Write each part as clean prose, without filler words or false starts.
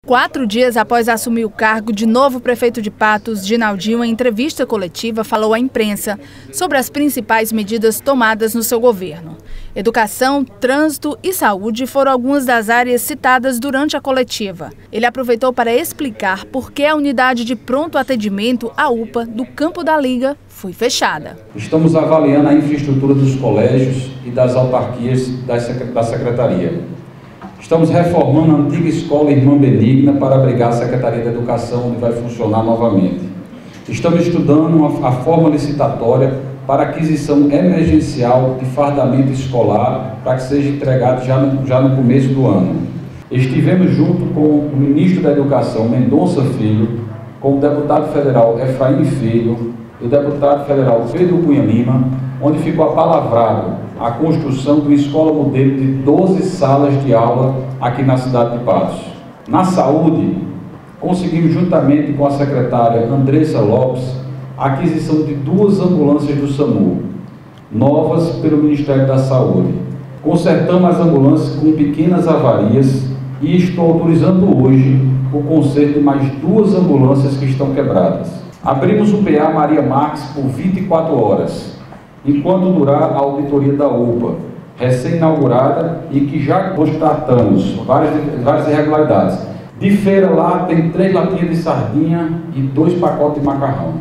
4 dias após assumir o cargo de novo prefeito de Patos, Dinaldinho, em entrevista coletiva, falou à imprensa sobre as principais medidas tomadas no seu governo. Educação, trânsito e saúde foram algumas das áreas citadas durante a coletiva. Ele aproveitou para explicar por que a unidade de pronto atendimento, a UPA, do Campo da Liga, foi fechada. Estamos avaliando a infraestrutura dos colégios e das autarquias da Secretaria. Estamos reformando a antiga escola Irmã Benigna para abrigar a Secretaria da Educação, onde vai funcionar novamente. Estamos estudando a forma licitatória para aquisição emergencial de fardamento escolar para que seja entregado já no começo do ano. Estivemos junto com o ministro da Educação, Mendonça Filho, com o deputado federal Efraim Filho e o deputado federal Pedro Cunha Lima, onde ficou apalavrado a construção de uma escola modelo de 12 salas de aula aqui na cidade de Patos. Na saúde, conseguimos juntamente com a secretária Andressa Lopes a aquisição de 2 ambulâncias do SAMU, novas pelo Ministério da Saúde. Consertamos as ambulâncias com pequenas avarias e estou autorizando hoje o conserto de mais 2 ambulâncias que estão quebradas. Abrimos o PA Maria Marques por 24 horas, enquanto durar a auditoria da UPA, recém-inaugurada e que já constatamos várias irregularidades. De feira lá tem 3 latinhas de sardinha e 2 pacotes de macarrão.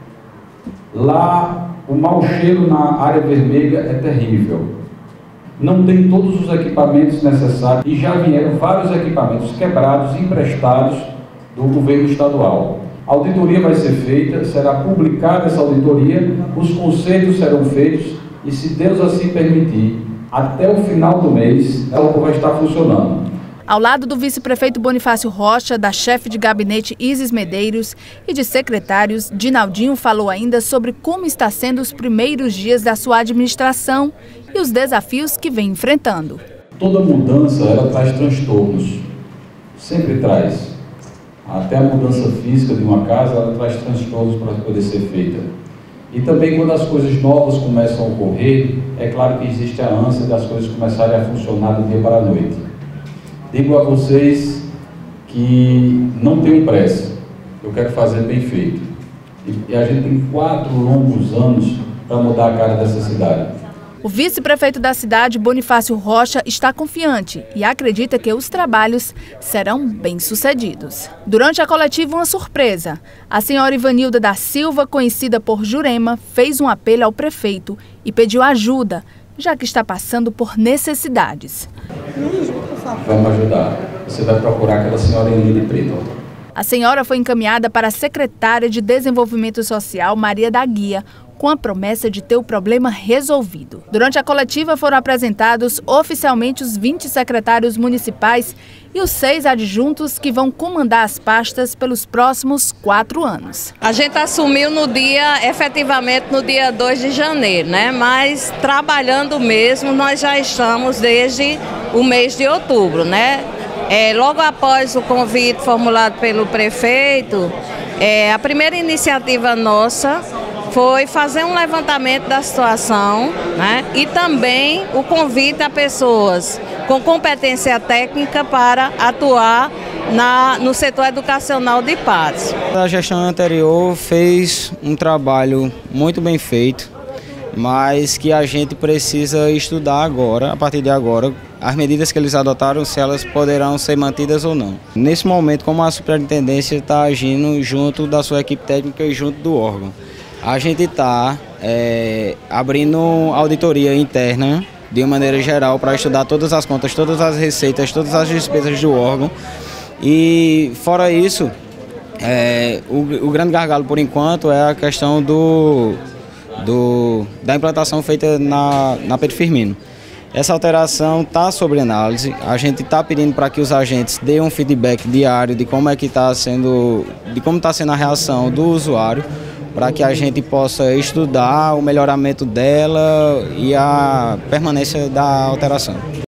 Lá o mau cheiro na área vermelha é terrível. Não tem todos os equipamentos necessários e já vieram vários equipamentos quebrados, emprestados do governo estadual. A auditoria vai ser feita, será publicada essa auditoria, os consertos serão feitos e, se Deus assim permitir, até o final do mês, ela vai estar funcionando. Ao lado do vice-prefeito Bonifácio Rocha, da chefe de gabinete Isis Medeiros e de secretários, Dinaldinho falou ainda sobre como está sendo os primeiros dias da sua administração e os desafios que vem enfrentando. Toda mudança, ela traz transtornos, sempre traz. Até a mudança física de uma casa, ela traz transtornos para poder ser feita. E também quando as coisas novas começam a ocorrer, é claro que existe a ânsia das coisas começarem a funcionar do dia para a noite. Digo a vocês que não tenho pressa, eu quero fazer bem feito. E a gente tem 4 longos anos para mudar a cara dessa cidade. O vice-prefeito da cidade, Bonifácio Rocha, está confiante e acredita que os trabalhos serão bem-sucedidos. Durante a coletiva, uma surpresa. A senhora Ivanilda da Silva, conhecida por Jurema, fez um apelo ao prefeito e pediu ajuda, já que está passando por necessidades. Vamos ajudar. Você vai procurar aquela senhora em linha de preto. A senhora foi encaminhada para a secretária de Desenvolvimento Social, Maria da Guia, com a promessa de ter o problema resolvido. Durante a coletiva foram apresentados oficialmente os 20 secretários municipais e os 6 adjuntos que vão comandar as pastas pelos próximos 4 anos. A gente assumiu efetivamente no dia 2 de janeiro, né? Mas trabalhando mesmo, nós já estamos desde o mês de outubro, né? Logo após o convite formulado pelo prefeito, a primeira iniciativa nossa foi fazer um levantamento da situação, né? E também o convite a pessoas com competência técnica para atuar no setor educacional de Patos. A gestão anterior fez um trabalho muito bem feito, mas que a gente precisa estudar agora, a partir de agora, as medidas que eles adotaram, se elas poderão ser mantidas ou não. Nesse momento, como a superintendência está agindo junto da sua equipe técnica e junto do órgão, a gente está abrindo auditoria interna de uma maneira geral para estudar todas as contas, todas as receitas, todas as despesas do órgão. E fora isso, o grande gargalo por enquanto é a questão da implantação feita na Pedro Firmino. Essa alteração está sob análise, a gente está pedindo para que os agentes deem um feedback diário de como está sendo a reação do usuário, para que a gente possa estudar o melhoramento dela e a permanência da alteração.